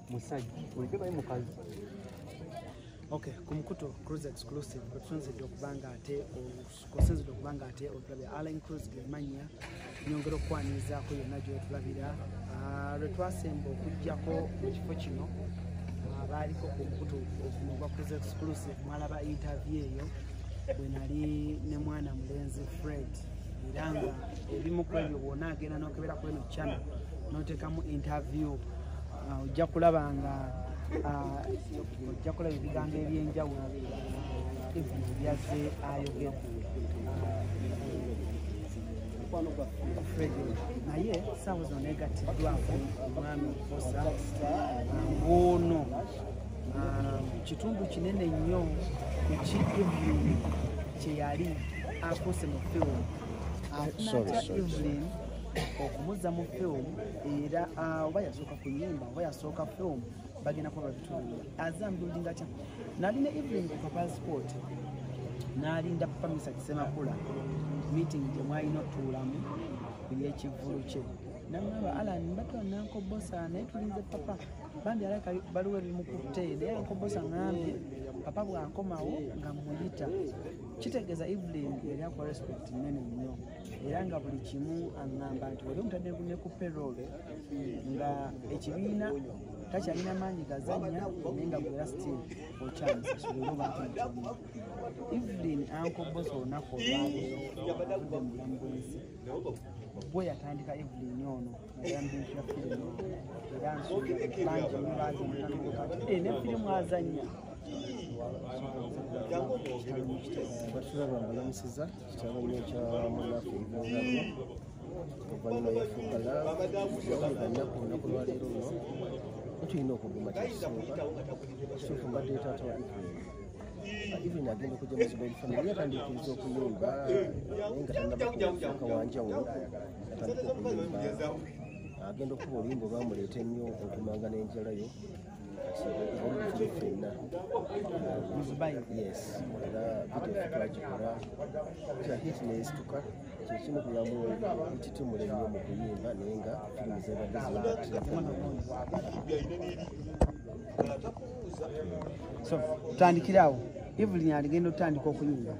musajja bulijjo bali mukazi. Okay, kumukuto CRUZ exclusive kutunzidde okubanga ate kusinzidde okubanga ate otulabira ALLANCRUZ gemanya nyongera okwanirizaako yonna gyotulabira lwe twasemba okujjako mu kifo kino abaaliko ku mukuto gwa CRUZ exclusive mwalaba interview eyo bwe nali ne mwana mulenzi Fred era nga ebimu ku ebyo bwonna agenda n'okebera ku eno channel n'oteekamu interview ojja kulaba nga ojja kulaba ebigambo ebyenjawulo byazze ayogedde naye saawa zino negatiddwako omwami Bossa ng'ono kitundu kinene nnyo ku Evlyn kye yali akuse mu film Evlyn okumuzza mu film era oba yasooka kuyimba oba yasooka film bagenda kuba babitulira azambulding atya nalina Evlyn ku passport n'alinda papa Mr. Kisemakula meeting gye mwalina otuulamu ku y'ekivvulu kye namugamba Allan mbatwa nanko Bossa naye tulinze papa bambi alaka baliwo ebimukutte naye anko Bossa ngambye papa bw'ankomawo nga muyita kitegeeza Evlyn yali akwa respect nnene nnyo era nga buli kimu aŋŋamba nti wali omutadde ne ku payroll nga ekibiina takyalina maanyi gazannya naye nga gwera still okyamusasulira oba nti Evlyn anko Bossa olunaku olwavudde mu bulamu bw'ensi bwe yatandika Evlyn ono era mbintu ya firimu era nsuubira bangi nnyo baazi omutandika kati ne firimu azannya batulaba mbalamusiza kitabo nnyo kya munafu ibongamo oluvannyuma yafuukala yawulira nnaku olunaku lwaleero luno tulina okuguma kyekisooka kituufu mbadde taata wa Evlyn agenda okujja mu Zibeli family yatandikiriza okuyimba naye nga tannabakufuuka wanjawulo atandika okuyimba agenda okuba oluyimba olwamuleeta ennyo okumanga n'enjalayo fenna yes era video twagikola kya hit neesituka kyekimu kuyamu ititumula ennyo mu kuyimba naye nga firimu zebadde so tutandikirawo Evlyn aligenda otandika okuyimba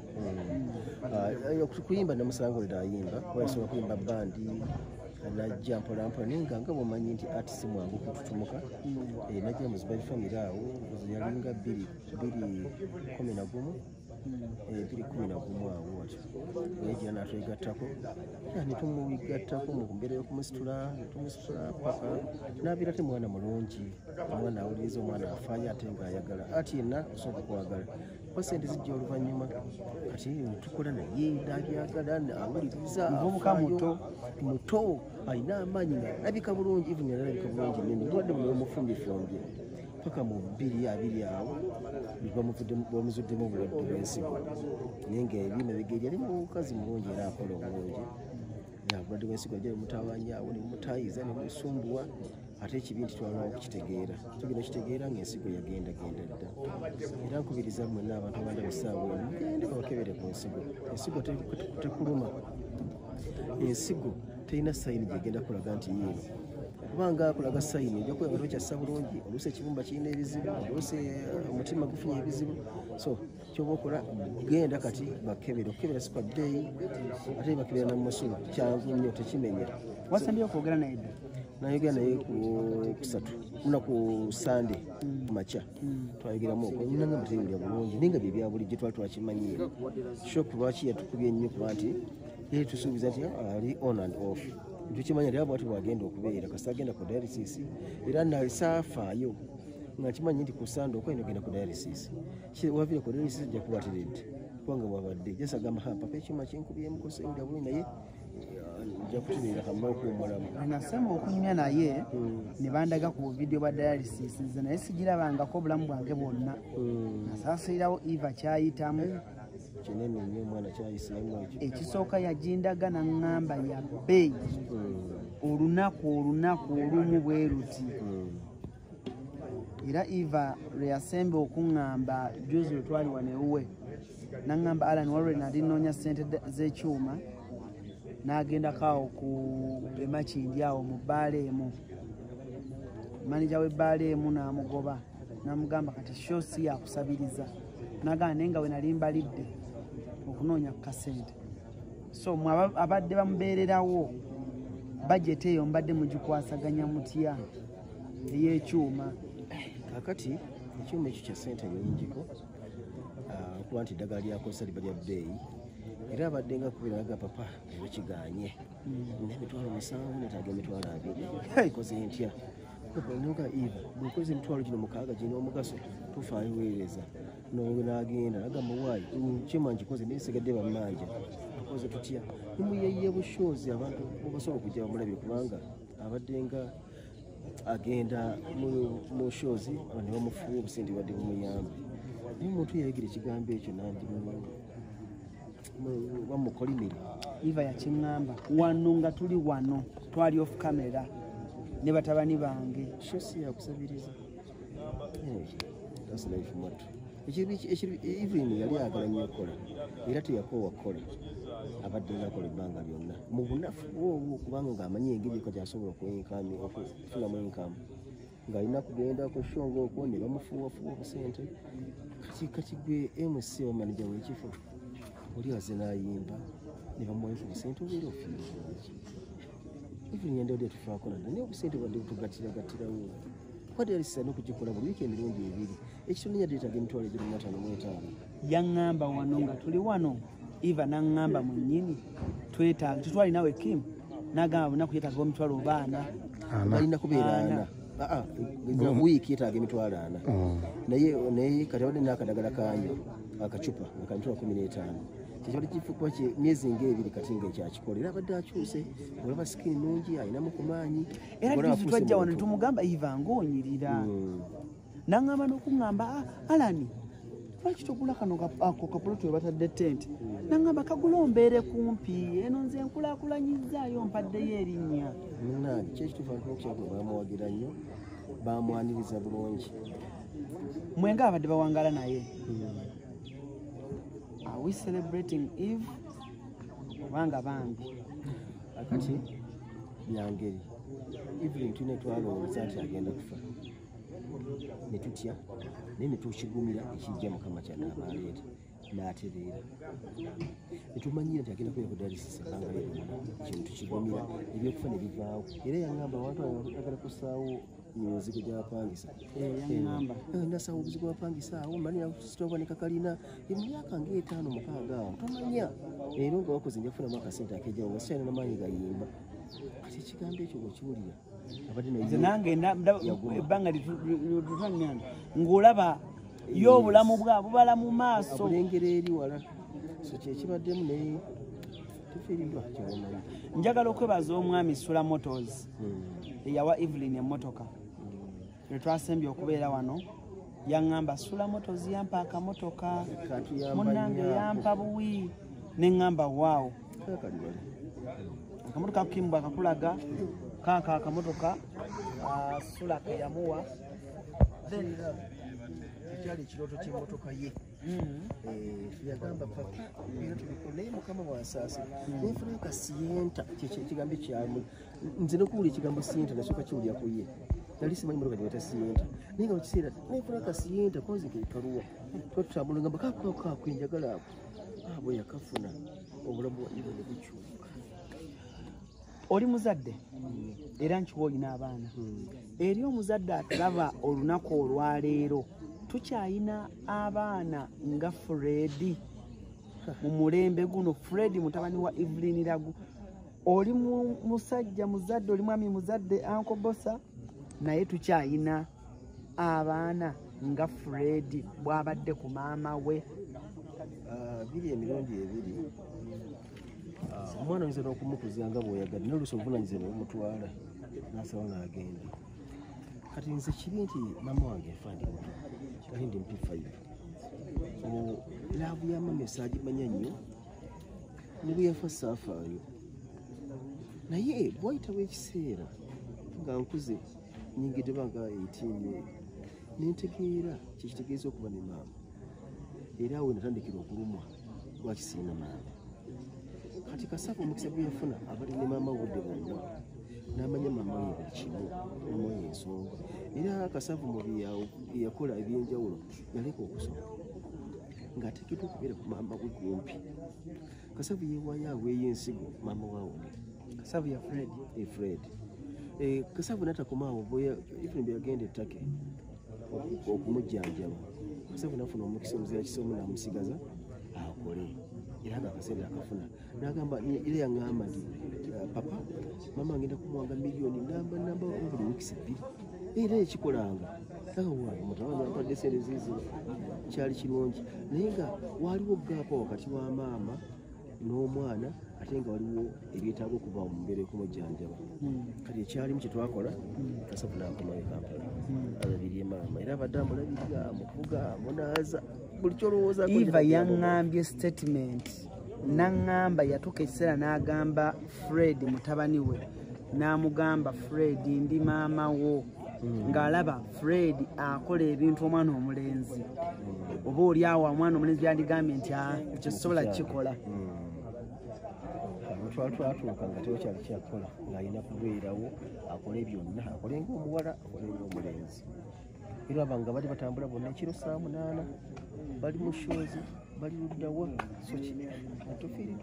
kuyimba namusanga olida ayimba wayasobola kuyimba bandi najja mpolampola naye nga bwomanyi nti ati si mwangu kututumuka najja mu Zibeli family awo yalinga 2:11 2:11 awo watyo nayegira natwegattako netumuwigattako mu mbeera y'okumusitula netumusitula paka nabeera te mwana mulungi omwana awuliriza omwana afaayo ate ng'ayagala ati yenna osobola kwagala kuba sente zijja oluvannyuma kati tukola naye nabyagala awuliriza muvubuka muto alina amaanyi nalabika bulungi Evlyn alabika bulungi nene twadde mu omufumbifumbye paka mu 2-20 awo bamuzuddemu obulwadde bw'ensigo naye ng'ebyuma bigeri yali mukazi mulungi era akola obulungi obulwadde bw'ensigo ajja bumutawanya awo ne bumutayiza ne bumusumbuwa ate ekibi nti twalwawo okukitegeera tugenda okitegeera ng'ensigo yagendagenda dda era nkubiriza mwenna abantu abanda bisaawa eno mugende bakebere ku nsigo ensigo tekuluma ensigo terina sayini gyegenda kulaga nti yiino kubanga akulaga sayini ojja kuba tokyassa bulungi oluusi ekibumba kirina ebizibu oluusi omutima gufunye ebizibu so kyoba okola genda kati bakebere okukebera si kwa bbeeyi ate bakebera namusula kyangu nnyo tekimenya wasembye okwogera naye dda nayogera naye kusatu lunaku sande kumakya twayogeramu okwo nanga muteyulira bulungi naye nga bye bya bulijjo twali twakimanyiire shopu lwaki yatukubye ennyo kuba nti yali tusuubiza nti ali on and off tukimanya lyabo ati bwagenda okubeera kasi agenda ku dialysis era nalisaafaayo nga kimanyi nti ku sande okwenda ogenda ku dialysis wavire ku dialysis ojja kuba atiredde kubanga bwabadde jasa agamba papa ekyuma kinkubyemu kusewulira bulungi naye nja kutereera kamma okuwumulamu nasema okunyumya naye ne bandaga ku video ba dialysis nze naye sigirabangako obulamu bwange bwonna nasaasirirawo Eva kyayitamu kinene nnyo omwana kyayisemu ekyo ekisooka yajindaga naŋŋamba ya bbeeyi olunaku olumu bwe ruti era Eva lwe yasemba okuŋŋamba juzi lwe twali wanewuwe naŋŋamba Allan walwe nali nnoonya ssente z'ekyuma n'agendako awo ku emakindi awo mu bbaala emu manager w'ebbaala emu n'amugoba n'amugamba kati show si yakusabiriza n'agamba naye nga we nali mbalidde okunoonya ku kasente so abadde bamubeererawo budget eyo mbadde mugikwasaganya mutya ey'ekyuma kakati ekyuma ekyo kya ssente nnyingiko okuba nti eddagala lyakosa liba lya bbeeyi era abadde nga kubeeraga papa ebakiganye n'emitwalo 7 netaaga emitwalo 2 koze ntya noga eva bwekoze emitwalo gino 6 gino omugaso tufaayo weereza n'agenda agamba waayi kyema nkikoze nesigadde bammanja akoze tutya nimuyeye bushozi abantu bubasobola okujja bamulabye kubanga abadde nga agenda mu shozi ne bamufuwa obusente badde bumuyambe naye omuntu yayigira ekigambo ekyo nange bamukolimire iva yakiŋŋamba wano nga tuli wano twali off camera ne batabani bange shosi yakusabiriza that's life matter Evlyn yali ayagala nnyo okukola era teyakoowa kukola abadde ng'akola ebbanga lyonna mu bunafu obwo kubanga ng'amanyi engeri eko gy'asobola okufunamu enkamu ng'alina kugenda ku shonga okwo ne bamufuuwafuwa obusente kati gwe MC omanija w'ekifo oli aze n'ayimba ne bamuwayo ku busente obeera ofiiriki Evlyn yandewodde tufaako nana naye obusente bwadde butugattiragatirawo kwadde yalisisa n'okugikola buli wiiki emirundi 2 ekitone yadde etaaga emitwalo 25 yaŋŋamba wano nga tuli wano Eva n'aŋŋamba mu nnyini tetwalinawe Kim n'agamba bunaku yetaagawo emitwalo 4 balina kubeera 4 wiiki yetaaga emitwalo 4 naye kati abadde n'akadagala kanyo akacupa nga kamitwalo 15 kyekibadde kifukuba myezi nga2 kati nga ekyakikola era abadde akyuse olaba sikini nungi alinamu ku maanyi era twajja wano tumugamba Eva ng'onyirira n'aŋŋamba n'okuŋŋamba Alani lwaki togula kano ako kapuloti we batadde tenti n'aŋŋamba kagula ombeere kumpi eno nze nkulaakulanyizaayo mpaddeyo erinnya munange kyekituufu alikokyako bamuwagira nnyo bamwaniriza bulungi mwenga abadde bawangala naye are we celebrating Eve obanga bambi akati byangeri Evlyn tulina twalowooza nti agenda kufa ne tutya naye ne tukigumira ekijja mukama kyanaabaleeta n'atereera ne tumanyira nti agenda kubeera ku dialysis ebbanga lyonna kino tukigumira ebyokufa ne bivaawo era yaŋŋamba abantu agala kusaawo emizigo gy'abapangisa nasaawo obuzigo bwapangisa awo mbanirasitobanika kalina emyaka nga 5-6 awo tomanya era nga wakoze njafunamu akasente akejjawo nga sikyalina n'amaanyi gayimba kati ekigambo ekyo bwekiwulira nze nange ebbanga litutanyana ng'olaba yo obulamu bwabo bubala mu maaso obulengera eri wala so kyekibaddemu naye tufiiriddwa kyomanyi njagala okwebaza omwami Sula Motors eyawa Evlyn emmotoka lwetwasembye okubeera wano yaŋŋamba Sula Motors yampa akamotoka munnange yampa buwi neŋŋamba waawo akamotoka Kim bwakakulaga kaaka akamotoka Sula ke yamuwa then ekyali ekirooto ky'emmotoka ye yagamba papa era tubikola naye mukama bwasaasa nenfuna akasiyenta ekigambo ekyamu nze nokuwula ekigambo siyenta nasooka kiwulira ku ye nali simanyi motoka gyebata siyenta naye nga mukiseera nenfuna akasiyenta kozi kekaluwa twatutambula ngamba kaako enjagala ako bwe yakafuna obulamu bwanjibwe ne bukyuka oli muzadde era nkiwa olina abaana eri omuzadde atalaba olunaku olwaleero tukyayina abaana nga Fredi mu mulembe guno Fredi mutabani wa Evlyn Lagu oli musajja muzadde oli mwami muzadde Uncle Bossa naye tukyayina abaana nga Fredi bw'abadde ku maama we biri emirundi 2 omwana oyinza n'okumukuza nga bw'oyagadde n'oluusi obuvunanyize n'omutwala n'asaba n'agenda kati nze kiri nti maama wange efaandi muto kali ndi MP5 laavu y'amamesa agimanya nnyo ne bwe yafa saafaayo naye bwayitawo ekiseera nga nkuze nyingidde banga 18 nentegeera kyekitegeeza okuba ne maama era awo natandikira okulumwa lwakisiina maama kati kasaba omukisa gwe yafuna abali ne maama wodde bonna n'amanya mama we buli kimu n'amuwa ensonga era Kasavu mu yakola ebyenjawulo yaleka okusoma ng'ateekeddwa okubeera ku maama we kumpi. Kasavu yeewaayo aweeyo ensigo maama waawone Kasavu ya Fred. Kasavu n'atakomaawo Evlyn bwe yagenda ettake okumujjanjaba Kasavu n'afuna omukisa omuzira kisomo n'amusigaza akole era ng'akaseera akafuna n'agamba era yaŋŋamba nti papa mama agenda kumuwanga miliyoni namba buli wiikisi 2 era ekikolanga mutabani ampadde sente ziizino kyali kirungi naye nga waaliwo gaapo wakati wa maama n'omwana ate nga waliwo ebyetaaga okuba mu mbeera y'okumujjanjaba kati ekyalimu kye twakola Kasavu n'akomayo Kampala alabirye maama era abadde amulabirira amuvuga amunaaza buli kyolowooza Eva yaŋŋambye statement n'aŋŋamba yatuuka ekiseera n'agamba Fred mutabani we n'amugamba Fred ndi maama wo ng'alaba Fred akola ebintu omwana omulenzi oba oli awo omwana omulenzi byandigambye nti ekyo sisobola kukikola twatuuka nga tewakyali kyakola ng'alina kubeerawo akole byonna akole ng'omuwala akole ng'omulenzi era abanga bali batambula bonna ekiro 8 bali mu shozi bali luddawa soki tufiiriddwa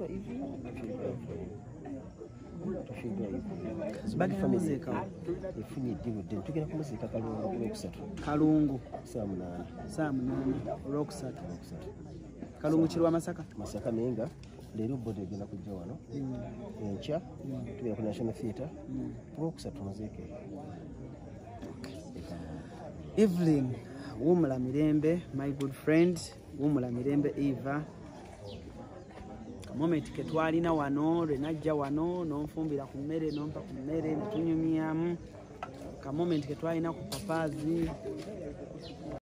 efunye eddibu ddene tugenda kumuziika Kalungu Kalungu saa 8 olwokusatu Kalungu kirwa Masaka naye nga leero bodi egenda kujja wano enkya tubeera ku National Theatre olwokusatu muziike Evlyn Wumula Mirembe, my good friend Wumula Mirembe Eva moment ke twalina wano lwenajja wano n'onfumbira ku mmere n'ompa ku mmere netunyumyamu ka moment ke twalina ku papazi